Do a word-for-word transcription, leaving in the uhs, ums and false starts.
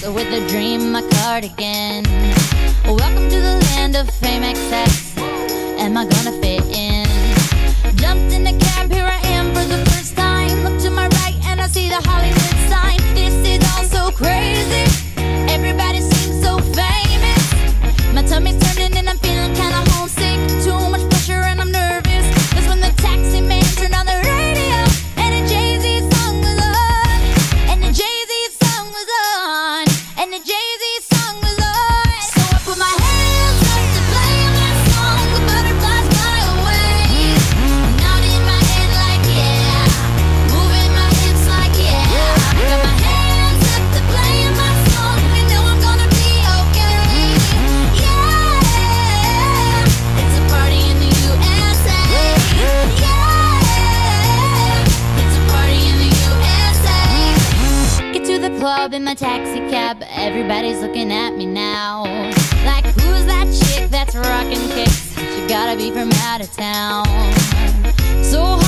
dress with a dream, my cardigan. Welcome to the land of fame excess. Am I gonna fit in? Jumped in the cab, here I am for the first time. Look to my right and I see the Hollywood sign. This is all so crazy. Everybody seems so famous. My tummy's turning and I'm feeling kinda homesick. Too much pressure and I'm nervous. That's when the taxi man turned on the radio and a Jay-Z song was on. And the Jay-Z song was on. And the Jay-Z song was on. So I put my hands up to play my song. The butterflies fly away. Nodding my head like yeah. Moving my hips like yeah. I got my hands up to play my song. I know I'm gonna be okay. Yeah. It's a party in the U S A. Yeah. It's a party in the U S A. Get to the club in my taxi cab. Everybody's looking at me now. Like, who's that chick that's rocking kicks? She gotta be from out of town. So